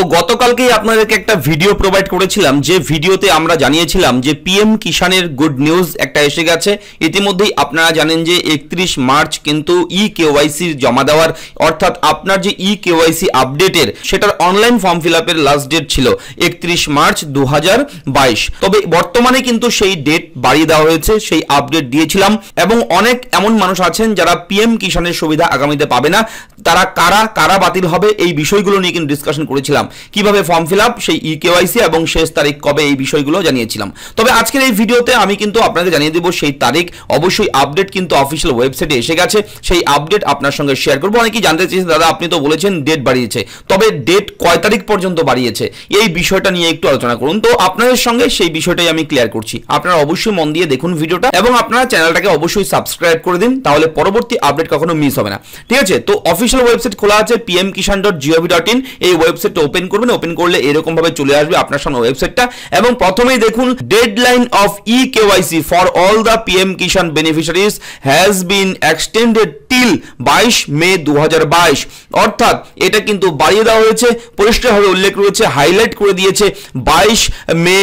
গতকালকেই আপনাদেরকে একটা ভিডিও প্রোভাইড করেছিলাম, যে ভিডিওতে আমরা জানিয়েছিলাম যে পিএম কিষানের গুড নিউজ একটা এসে গেছে। ইতিমধ্যেই আপনারা জানেন যে 31 মার্চ কিন্তু কেওয়াইসি জমা দেওয়ার, অর্থাৎ আপনার যে কেওয়াইসি আপডেটের সেটার অনলাইন ফর্ম ফিল আপের লাস্ট ডেট ছিল 31 মার্চ 2022। তবে বর্তমানে কিন্তু সেই ডেট বাড়িয়ে দেওয়া হয়েছে, সেই আপডেট দিয়েছিলাম। এবং অনেক এমন মানুষ আছেন যারা পিএম কিষানের সুবিধা আগামীতে পাবে না, তারা কারা বাতিল হবে এই বিষয়গুলো নিয়ে কিন্তু ডিসকাশন করেছিলাম, কিভাবে ফর্ম ফিল আপ, সেই কেওয়াইসি এবং শেষ তারিখ কবে, এই বিষয়গুলো জানিয়েছিলাম। তবে আজকের এই ভিডিওতে আমি কিন্তু আপনাকে জানিয়ে দেব সেই তারিখ। অবশ্যই আপডেট কিন্তু অফিসিয়াল ওয়েবসাইটে এসে গেছে, সেই আপডেট আপনার সঙ্গে শেয়ার করবো। অনেকেই জানতে চেয়েছেন দাদা আপনি তো বলেছেন ডেট বাড়িয়েছে, তবে ডেট কয় তারিখ পর্যন্ত বাড়িয়েছে এই বিষয়টা নিয়ে একটু আলোচনা করুন। তো আপনাদের সঙ্গে সেই বিষয়টাই আমি ক্লিয়ার করছি। আপনারা অবশ্যই মন দিয়ে দেখুন ভিডিওটা এবং আপনারা চ্যানেলটাকে অবশ্যই সাবস্ক্রাইব করে দিন, তাহলে পরবর্তী আপডেট কখনো মিস হবে না। ঠিক আছে, তো অফিসিয়াল ওয়েবসাইট খোলা আছে pmkishan.gov.in। এই ওয়েবসাইটটা ওপেন করবেন, ওপেন করলে এরকম ভাবে চলে আসবে আপনার সামনে ওয়েবসাইটটা। এবং প্রথমেই দেখুন deadline of KYC for all the PM Kisan beneficiaries has been extended till 22 May 2022। অর্থাৎ এটা কিন্তু বাড়িয়ে দেওয়া হয়েছে, পরিষ্কারভাবে উল্লেখ রয়েছে, হাইলাইট করে দিয়েছে 22 মে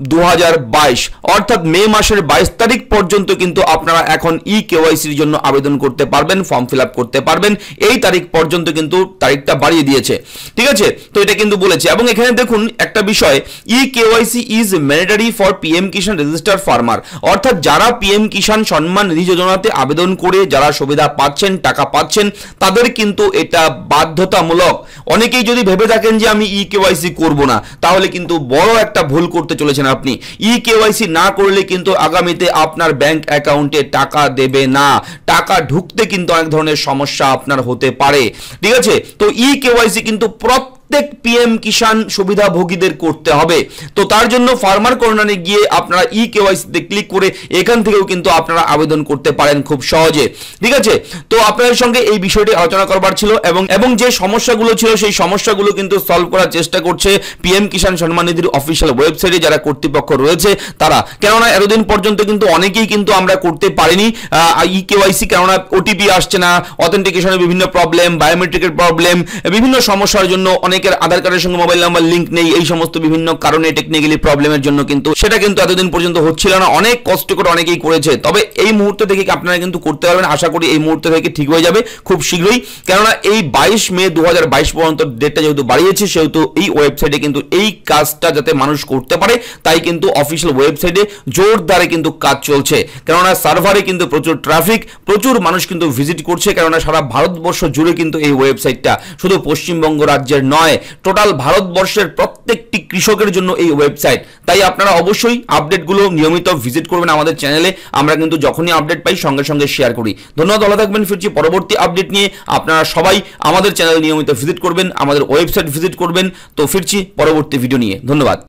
2022। অর্থাৎ মে মাসের 22 তারিখ পর্যন্ত কিন্তু আপনারা এখন কেওয়াইসির জন্য আবেদন করতে পারবেন, ফর্ম ফিল আপ করতে পারবেন। এই তারিখ পর্যন্ত কিন্তু তারিখটা বাড়িয়ে দিয়েছে। ঠিক আছে, তো এটা কিন্তু বলেছে। এবং এখানে দেখুন একটা বিষয়, KYC is mandatory for PM Kisan registered farmer. অর্থাৎ যারা পিএম কিষান সম্মান নিধি যোজনাতে আবেদন করে যারা সুবিধা পাচ্ছেন, টাকা পাচ্ছেন, তাদের কিন্তু এটা বাধ্যতামূলক। অনেকেই যদি ভেবে থাকেন যে আমি কেওয়াইসি করব না, তাহলে কিন্তু বড় একটা ভুল করতে চলেছেন আপনি। কেওয়াইসি না করলে কিন্তু আগামীতে আপনার ব্যাংক অ্যাকাউন্টে টাকা দেবে না, টাকা ঢুকতে কিন্তু অনেক ধরনের সমস্যা আপনার হতে পারে। ঠিক আছে, তো কেওয়াইসি কিন্তু প্রত্যেক পিএম কিষান সুবিধাভোগীদের করতে হবে। তো তার জন্য ফার্মার কর্নারে গিয়ে আপনারা কেওয়াইসিতে ক্লিক করে এখান থেকেও কিন্তু আপনারা আবেদন করতে পারেন খুব সহজে। ঠিক আছে, তো আপনাদের সঙ্গে এই বিষয়টি আলোচনা করবার ছিল এবং যে সমস্যাগুলো ছিল সেই সমস্যাগুলো কিন্তু সলভ করার চেষ্টা করছে পিএম কিষান সম্মান নিধির অফিসিয়াল ওয়েবসাইটে যারা কর্তৃপক্ষ রয়েছে তারা। কেননা এতদিন পর্যন্ত কিন্তু অনেকেই কিন্তু আমরা করতে পারিনি কেওয়াইসি, কেননা ওটিপি আসছে না, অথেন্টিকেশনের বিভিন্ন প্রবলেম, বায়োমেট্রিকের প্রবলেম, বিভিন্ন সমস্যার জন্য অনেকের আধার কার্ডের সঙ্গে মোবাইল নাম্বার লিঙ্ক নেই, এই সমস্ত বিভিন্ন কারণে টেকনিক্যালি প্রবলেমের জন্য কিন্তু সেটা কিন্তু এতদিন পর্যন্ত হচ্ছিল না। অনেক কষ্ট করে অনেকেই করেছে, তবে এই মুহূর্তে থেকে আপনারা কিন্তু করতে পারবেন। আশা করি এই মুহূর্তে থেকে ঠিক হয়ে যাবে খুব শীঘ্রই, কেননা এই 22 মে 2022 পর্যন্ত ডেটটা যেহেতু বাড়িয়েছে, সেহেতু এই ওয়েবসাইটে কিন্তু এই কাজটা যাতে মানুষ করতে পারে, তাই কিন্তু অফিসিয়াল ওয়েবসাইটে জোরদারে কিন্তু কাজ চলছে। কেননা সার্ভারে কিন্তু প্রচুর ট্রাফিক, প্রচুর মানুষ কিন্তু ভিজিট করছে, কেননা সারা ভারতবর্ষ জুড়ে কিন্তু এই ওয়েবসাইটটা শুধু পশ্চিমবঙ্গ রাজ্যের নয়, টোটাল ভারতবর্ষের প্রত্যেকটি কৃষকের জন্য এই ওয়েবসাইট। তাই আপনারা অবশ্যই আপডেটগুলো নিয়মিত ভিজিট করবেন আমাদের চ্যানেলে। আমরা কিন্তু যখনই আপডেট পাই সঙ্গে সঙ্গে শেয়ার করি। ধন্যবাদ, ভালো থাকবেন। ফিরছি পরবর্তী আপডেট নিয়ে। আপনারা সবাই আমাদের চ্যানেল নিয়মিত ভিজিট করবেন, আমাদের ওয়েবসাইট ভিজিট করবেন। তো ফিরছি পরবর্তী ভিডিও নিয়ে। ধন্যবাদ।